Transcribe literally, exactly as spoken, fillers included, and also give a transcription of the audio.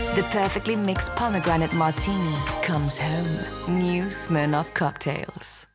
The perfectly mixed pomegranate martini comes home. New Smirnoff cocktails.